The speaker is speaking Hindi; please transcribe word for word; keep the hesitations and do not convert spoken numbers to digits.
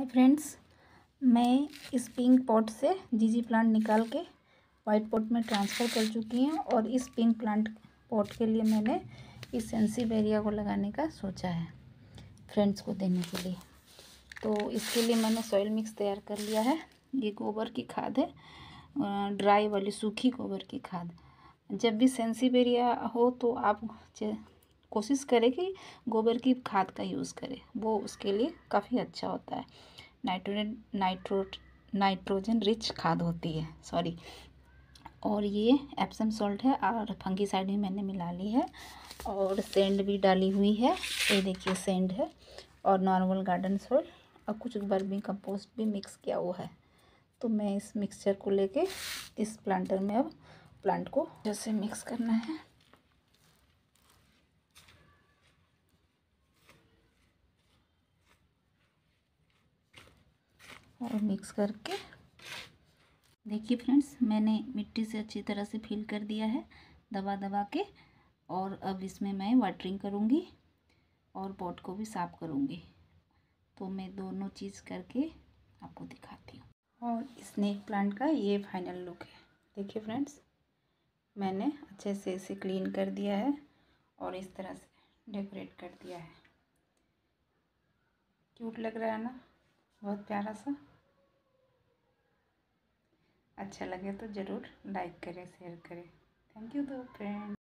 फ्रेंड्स, मैं इस पिंक पॉट से जीजी प्लांट निकाल के वाइट पॉट में ट्रांसफ़र कर चुकी हूँ और इस पिंक प्लांट पॉट के लिए मैंने इस सेंसीवेरिया को लगाने का सोचा है फ्रेंड्स को देने के लिए। तो इसके लिए मैंने सॉइल मिक्स तैयार कर लिया है। ये गोबर की खाद है, ड्राई वाली सूखी गोबर की खाद। जब भी सेंसीवेरिया हो तो आप कोशिश करें कि गोबर की खाद का यूज़ करें, वो उसके लिए काफ़ी अच्छा होता है। नाइट्रोजन नाइट्रो नाइट्रोजन रिच खाद होती है, सॉरी। और ये एप्सम सॉल्ट है और फंगीसाइड भी मैंने मिला ली है और सेंड भी डाली हुई है। ये देखिए सेंड है और नॉर्मल गार्डन सॉइल और कुछ वर्मी कंपोस्ट भी मिक्स किया हुआ है। तो मैं इस मिक्सचर को लेके इस प्लांटर में अब प्लांट को जैसे मिक्स करना है। और मिक्स करके देखिए फ्रेंड्स, मैंने मिट्टी से अच्छी तरह से फिल कर दिया है दबा दबा के। और अब इसमें मैं वाटरिंग करूँगी और पॉट को भी साफ़ करूँगी। तो मैं दोनों चीज़ करके आपको दिखाती हूँ। और स्नेक प्लांट का ये फाइनल लुक है। देखिए फ्रेंड्स, मैंने अच्छे से इसे क्लीन कर दिया है और इस तरह से डेकोरेट कर दिया है। क्यूट लग रहा है ना, बहुत प्यारा सा। अच्छा लगे तो ज़रूर लाइक करें, शेयर करें। थैंक यू दो फ्रेंड।